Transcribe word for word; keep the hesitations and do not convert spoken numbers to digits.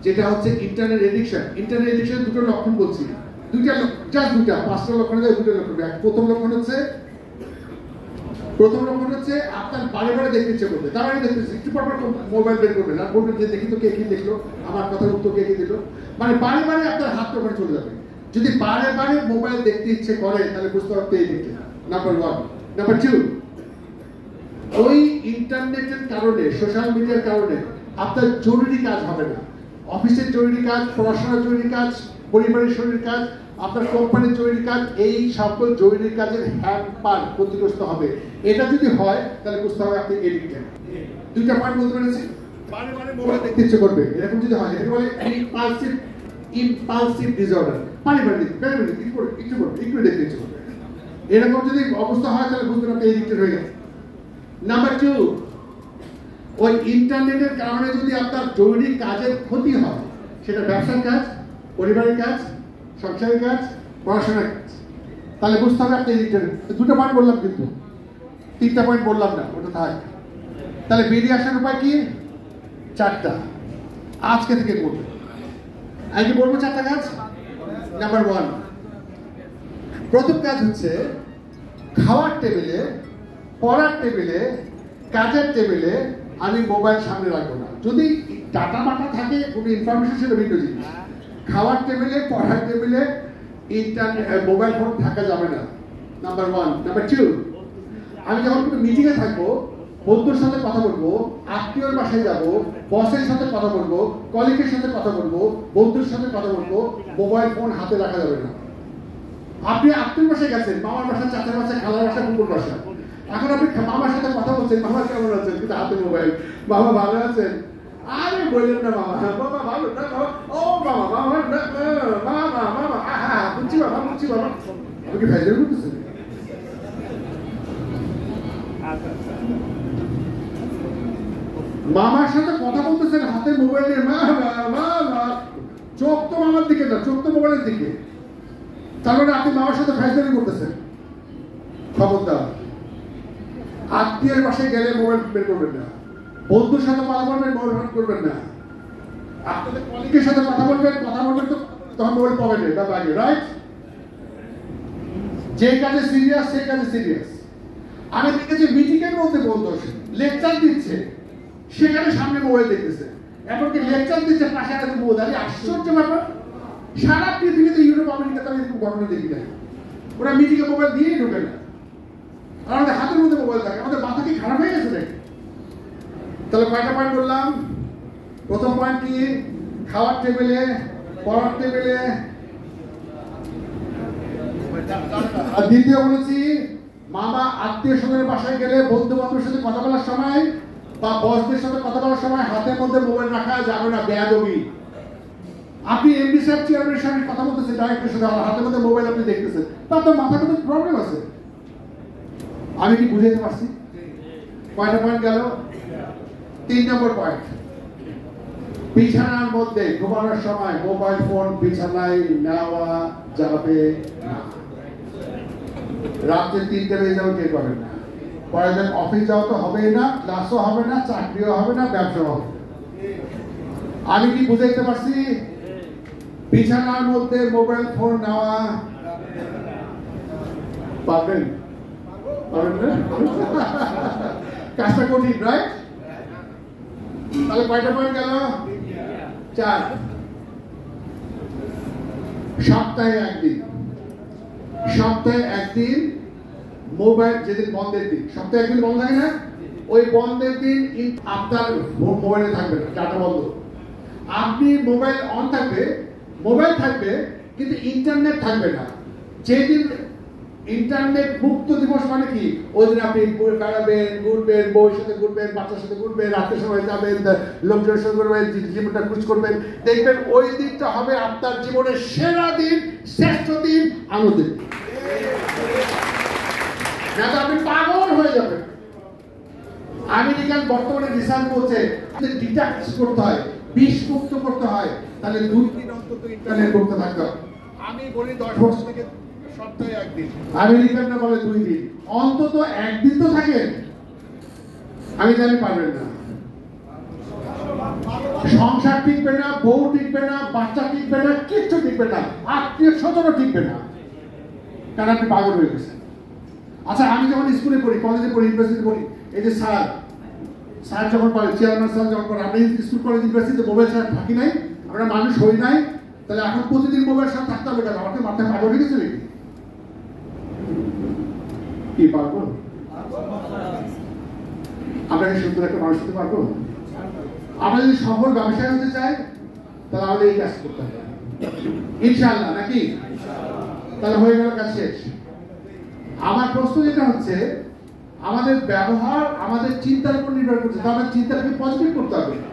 যেটা হচ্ছে internet addiction. Internet addiction দুটো লক্ষণ বলছি, দুইটা জাস্ট দুইটা, পাঁচটা লক্ষণ আছে, দুটো লক্ষণ। প্রথম লক্ষণ হচ্ছে প্রথম লক্ষণ হচ্ছে আপনার বারে বারে দেখতে ইচ্ছে করবে, তার মানে দেখতেছে একটু পর পর মোবাইল বের করবেন আর বলবেন যে দেখি তো কে কি দেখলো, আমার কথার উত্তর কে কি দিল, মানে বারে বারে আপনার হাত ওখানে চলে যাবে। যদি বারে বারে মোবাইল দেখতে ইচ্ছে করে তাহলে বুঝতে হবে এই দিকটা, নাম্বার ওয়ান। নাম্বার টু, ওই ইন্টারনেটের কারণে, সোশ্যাল মিডিয়ার কারণে আপনার জরুরি কাজ হবে না। অফিসের জরুরি কাজ, পড়াশোনার জরুরি কাজ, পরিবারের জরুরি কাজ, আপনার কোম্পানির জরুরি কাজ, এই সকল জরুরি কাজের হ্যাম্পার ক্ষতিগ্রস্ত হবে। এটা যদি হয় তাহলে বুঝতে হবে আপনি এডিক্টেড। দুইটা পয়েন্ট বলতে পেরেছি। বারে বারে মোবাইল দেখতে ইচ্ছে করবে, এরকম যদি হয় এটাকে বলে ইম্পালসিভ ইম্পালসিভ ডিসঅর্ডার। বারে বারে দেখতে বারে বারে দেখতে করবে, একটু করবে, একটু দেখতে ইচ্ছে করবে। এরকম যদি অবস্থা হয় তাহলে বুঝবেন আপনি এডিক্টেড হয়ে গেছে। নাম্বার টু, ওই ইন্টারনেটের কারণে যদি আপনার জরুরি কাজের ক্ষতি হয়, সেটা ব্যবসার কাজ, পরিবারের কাজ, সংসারের কাজ, পড়াশোনার কাজ, তাহলে বুঝতে হবে আপনি এডিক্টেড। দুটো পয়েন্ট বললাম কিন্তু, তিনটা পয়েন্ট বললাম না, ওটা থাক। তাহলে বেরিয়ে আসার উপায় কি? চারটা, আজকে থেকে বলবো। আজকে বলবো চারটা কাজ। নাম্বার ওয়ান, প্রথম কাজ হচ্ছে খাওয়ার টেবিলে, পড়ার টেবিলে, কাজের টেবিলে আমি মোবাইল সামনে রাখবো না। যদি ডাটা মাটা থাকে, কোনো ইনফরমেশন, সেটা ভিন্ন জিনিস। খাওয়ার টেবিলে, পড়ার টেবিলে ইন্টারনেট মোবাইল ফোন থাকা যাবে না, নাম্বার ওয়ান। নাম্বার টু, আমি যখন কোনো মিটিংয়ে থাকবো, বন্ধুর সাথে কথা বলবো, আত্মীয়র বাসায় যাবো, বসের সাথে কথা বলবো, কলিগের সাথে কথা বলবো, বন্ধুর সাথে কথা বলবো, মোবাইল ফোন হাতে রাখা যাবে না। আপনি আত্মীয়র বাসায় গেছেন, মামার বাসা, চাচার বাসা, খালার বাসা, কুকুর বাসা, এখন আপনি মামার সাথে কথা বলছেন, মামা কেমন আছেন, কিন্তু হাতে মোবাইল, মামা ভালো আছেন, আরে বললেন না মামা, বাবা ভালো না, ও মামা মামা মামা মামা, আহা বুঝছি বাবা, বুঝছি বাবা। আমি কি ভেজাল করতেছেন? মামার সাথে কথা বলতেছেন, হাতে মোবাইল নিয়ে, মা মা মা, চোখ তো মামার দিকে না, চোখ তো মোবাইলের দিকে। তারপরে আপনি মামার সাথে ফাইজলামি করতেছেন। খবরদার, আত্মীয়ের বাসায় গেলে মোবাইল বের করবেন না, বন্ধুর সাথে কথা বলবেন, মোবাইল করবেন না, আপনাদের কলিগের সাথে কথা বলবেন, কথা বলবেন তো তখন মোবাইল পাবেন না, এটা লাগে, রাইট? যে কাজে সিরিয়াস সেই কাজে সিরিয়াস। আমি দেখেছি মিটিং এর মধ্যে বন্ধু লেকচার দিচ্ছে, সেখানে সামনে মোবাইল দেখতেছে, এমনকি লেকচার দিচ্ছে পাশে আছে মোবাইল। আশ্চর্য ব্যাপার, সারা পৃথিবীতে ইউরোপ আমেরিকাতে আমি এরকম ঘটনা দেখি নাই। ওরা মিটিং এ মোবাইল দিয়েই ঢোকে না, আর আমাদের হাতের মধ্যে মোবাইল থাকে। আমাদের মাথা কি খারাপ হয়ে গেছে নাকি? তাহলে কয়টা পয়েন্ট বললাম? প্রথম পয়েন্ট কি? খাওয়ার টেবিলে, পড়ার টেবিলে। আর দ্বিতীয় বলেছি, মামা আত্মীয় স্বজনের বাসায় গেলে, বন্ধু বান্ধবের সাথে কথা বলার সময় বা বসদের সাথে কথা বলার সময় হাতের মধ্যে মোবাইল রাখা যাবে না, বেয়াদবি। আপনি এমডি সাহেব, চেয়ারম্যানের সাথে কথা বলতেছেন, ডাইরেক্টরের সাথে, হাতের মধ্যে মোবাইল আপনি দেখতেছেন, তার তো মাথার মধ্যে প্রবলেম আছে। আমি কি বুঝাইতে পারছি? কয়টা পয়েন্ট গেল? তিন নম্বর পয়েন্ট, বিছানার মধ্যে ঘুমানোর সময় মোবাইল ফোন বিছানায় নেওয়া যাবে না। রাত্রে তিনটে বেজে যাবে, কে পাবেন না। পরের দিন অফিস যাওয়া তো হবেই না, ক্লাসও হবে না, চাকরিও হবে না, ব্যবসাও হবে না। আমি কি বুঝাইতে পারছি? বিছানার মধ্যে মোবাইল ফোন নেওয়া পারবেন? পারবেন না? কাজটা কঠিন, রাইট? তাহলে কয়টা পয়েন্ট গেল? চার। সপ্তাহে একদিন, সপ্তাহে একদিন মোবাইল, যেদিন বন্ধের দিন, সপ্তাহে একদিন বন্ধ থাকে না, ওই বন্ধের দিন আপনার মোবাইলে থাকবে না, ডাটা বন্ধ। আপনি মোবাইল অন থাকবে, মোবাইল থাকবে, কিন্তু ইন্টারনেট থাকবে না। যেদিন ইন্টারনেট মুক্ত দিবস মানে কি? ওই দিন আপনি বেড়াবেন, ঘুরবেন, বউর সাথে ঘুরবেন, বাচ্চার সাথে ঘুরবেন, রাতের সময় যাবেন, লোকজনের সাথে ঘুরবেন, জীবনটা খোঁজ করবেন। দেখবেন ওই দিনটা হবে আপনার জীবনের সেরা দিন, শ্রেষ্ঠ দিন, আনন্দের দিন। না তো আপনি পাগল হয়ে যাবেন। আমেরিকান বর্তমানে রিসার্চ বলছে ডিটক্স করতে হয়, বিষ মুক্ত করতে হয়, তাহলে দুই দিন অন্তত ইন্টারনেট মুক্ত থাকতে হবে। আমি বলি দশ বছর থেকে সপ্তাহে একদিন, আমেরিকানরা বলে দুই দিন, অন্তত একদিন তো থাকেন। আমি জানি পারবেন না। সংসার টিকবে না, বউ টিকবে না, বাচ্চা টিকবে না, কিচ্ছু টিকবে না, আত্মীয় স্বজনও টিকবে না, কারণ আপনি পাগল হয়ে গেছেন। আচ্ছা, আমি যখন স্কুলে পড়ি, কলেজে পড়ি, ইউনিভার্সিটি পড়ি, এই যে স্যার স্যার যখন পড়ে, চেয়ারম্যান স্যার যখন পড়ে, আমি স্কুল কলেজ ইউনিভার্সিটিতে মোবাইল ছাড়া থাকি নাই, আমরা মানুষ হই নাই, তাহলে এখন প্রতিদিন মোবাইল ছাড়া থাকতে হবে কেন? আমাকে মাথায় পাগল হয়ে গেছে নাকি? কি পাগল? আমরা কি সুন্দর একটা মানুষ হতে পারবো? আমরা যদি সফল ব্যবসায়ী হতে চাই, তাহলে আমাদের এই কাজ করতে হবে ইনশাআল্লাহ, নাকি? তাহলে হয়ে গেল, কাজ শেষ। আমার প্রশ্ন যেটা হচ্ছে, আমাদের ব্যবহার আমাদের চিন্তার উপর নির্ভর করছে, তো আমাদের চিন্তাটাকে পজিটিভ করতে হবে।